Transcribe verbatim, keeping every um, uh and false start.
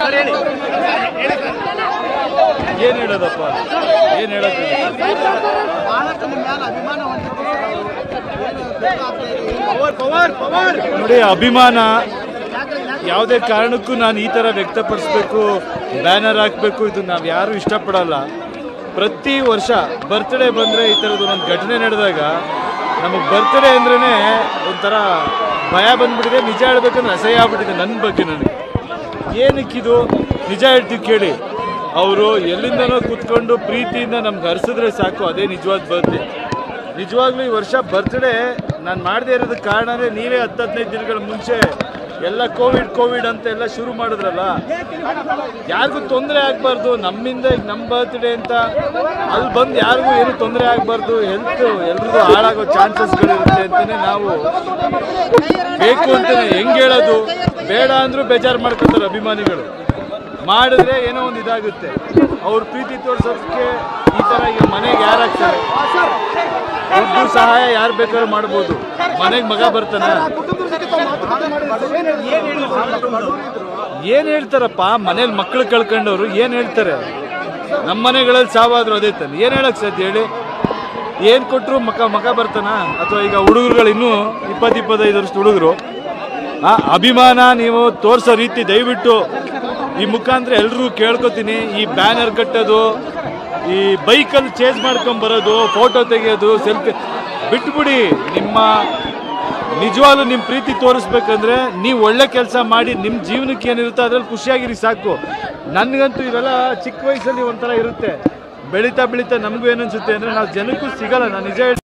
ಏನ್ ಹೇಳೋದಪ್ಪ, ಏನ್ ಹೇಳೋದು ನೋಡಿ. ಅಭಿಮಾನ ಯಾವುದೇ ಕಾರಣಕ್ಕೂ ನಾನು ಈ ತರ ವ್ಯಕ್ತಪಡಿಸ್ಬೇಕು, ಬ್ಯಾನರ್ ಹಾಕ್ಬೇಕು, ಇದು ನಾವು ಯಾರು ಇಷ್ಟಪಡಲ್ಲ. ಪ್ರತಿ ವರ್ಷ ಬರ್ತ್ಡೇ ಬಂದರೆ ಈ ಥರದ್ದು ಒಂದು ಘಟನೆ ನಡೆದಾಗ ನಮಗೆ ಬರ್ತ್ಡೇ ಅಂದ್ರೇ ಒಂಥರ ಭಯ ಬಂದ್ಬಿಟ್ಟಿದೆ. ನಿಜ ಹೇಳ್ಬೇಕಂದ್ರೆ ಅಸಹ್ಯ ಆಗ್ಬಿಟ್ಟಿದೆ ನನ್ನ ಬಗ್ಗೆ ನನಗೆ. ಏನಕ್ಕಿದು ನಿಜ ಹೇಳ್ತೀವಿ ಕೇಳಿ. ಅವರು ಎಲ್ಲಿಂದನೋ ಕೂತ್ಕೊಂಡು ಪ್ರೀತಿಯಿಂದ ನಮ್ಗೆ ಹರಿಸಿದ್ರೆ ಸಾಕು, ಅದೇ ನಿಜವಾದ ಬರ್ತ್ಡೇ. ನಿಜವಾಗ್ಲೂ ಈ ವರ್ಷ ಬರ್ತ್ಡೇ ನಾನು ಮಾಡದೇ ಇರೋದಕ್ಕೆ ಕಾರಣನೇ ನೀವೇ ಹತ್ತು ಹದಿನೈದು ದಿನಗಳ ಮುಂಚೆ ಎಲ್ಲ ಕೋವಿಡ್ ಕೋವಿಡ್ ಅಂತ ಎಲ್ಲ ಶುರು ಮಾಡಿದ್ರಲ್ಲ. ಯಾರಿಗೂ ತೊಂದರೆ ಆಗಬಾರ್ದು ನಮ್ಮಿಂದ, ಈಗ ನಮ್ಮ ಬರ್ತ್ಡೇ ಅಂತ ಅಲ್ಲಿ ಬಂದು ಯಾರಿಗೂ ಏನು ತೊಂದರೆ ಆಗಬಾರ್ದು, ಹೆಲ್ತ್ ಎಲ್ರಿಗೂ ಹಾಳಾಗೋ ಚಾನ್ಸಸ್ಗಳಿರುತ್ತೆ ಅಂತಲೇ ನಾವು ಬೇಕು ಅಂತಲೇ ಹೆಂಗೆ ಹೇಳೋದು. ಬೇಡ ಅಂದರೂ ಬೇಜಾರು ಮಾಡ್ಕೊತಾರೆ ಅಭಿಮಾನಿಗಳು. ಮಾಡಿದ್ರೆ ಏನೋ ಒಂದು ಇದಾಗುತ್ತೆ. ಅವ್ರ ಪ್ರೀತಿ ತೋರಿಸೋದಕ್ಕೆ ಈ ಥರ ಈಗ ಮನೆಗೆ ಯಾರಾಗ್ತಾರೆ, ದುಡ್ಡು ಸಹಾಯ ಯಾರು ಬೇಕಾದ್ರೂ ಮಾಡ್ಬೋದು. ಮನೆಗೆ ಮಗ ಬರ್ತಾನ, ಏನ್ ಹೇಳ್ತಾರಪ್ಪ ಮನೇಲಿ ಮಕ್ಕಳು ಕಳ್ಕೊಂಡವ್ರು ಏನ್ ಹೇಳ್ತಾರೆ. ನಮ್ಮ ಮನೆಗಳಲ್ಲಿ ಸಾವಾದ್ರು ಅದೇ ತಾನೆ, ಏನ್ ಹೇಳಕ್ ಸಾಧ್ಯ ಹೇಳಿ. ಏನ್ ಕೊಟ್ಟರು ಮಕ ಮಗ ಬರ್ತಾನ. ಅಥವಾ ಈಗ ಹುಡುಗರುಗಳು ಇನ್ನೂ ಇಪ್ಪತ್ತು ಇಪ್ಪತ್ತೈದು ವರ್ಷದ ಹುಡುಗರು ಆ ಅಭಿಮಾನ ನೀವು ತೋರಿಸೋ ರೀತಿ ದಯವಿಟ್ಟು ಈ ಮುಖಾಂತರ ಎಲ್ರಿಗೂ ಕೇಳ್ಕೊತೀನಿ. ಈ ಬ್ಯಾನರ್ ಕಟ್ಟೋದು, ಈ ಬೈಕಲ್ಲಿ ಚೇಂಜ್ ಮಾಡ್ಕೊಂಡ್ ಬರೋದು, ಫೋಟೋ ತೆಗೆಯೋದು, ಸೆಲ್ಫಿ ಬಿಟ್ಬಿಡಿ. ನಿಮ್ಮ ನಿಜವಾಗ್ಲೂ ನಿಮ್ಮ ಪ್ರೀತಿ ತೋರಿಸ್ಬೇಕಂದ್ರೆ ನೀವು ಒಳ್ಳೆ ಕೆಲಸ ಮಾಡಿ, ನಿಮ್ಮ ಜೀವನಕ್ಕೆ ಏನಿರುತ್ತೆ ಅದ್ರಲ್ಲಿ ಖುಷಿಯಾಗಿರಿ ಸಾಕು. ನನಗಂತೂ ಇವೆಲ್ಲ ಚಿಕ್ಕ ವಯಸ್ಸಲ್ಲಿ ಒಂಥರ ಇರುತ್ತೆ. ಬೆಳೀತಾ ಬೆಳೀತಾ ನಮಗೂ ಏನನ್ಸುತ್ತೆ ಅಂದರೆ ನಾವು ಜನಕ್ಕೂ ಸಿಗಲ್ಲ. ನಾನು ನಿಜ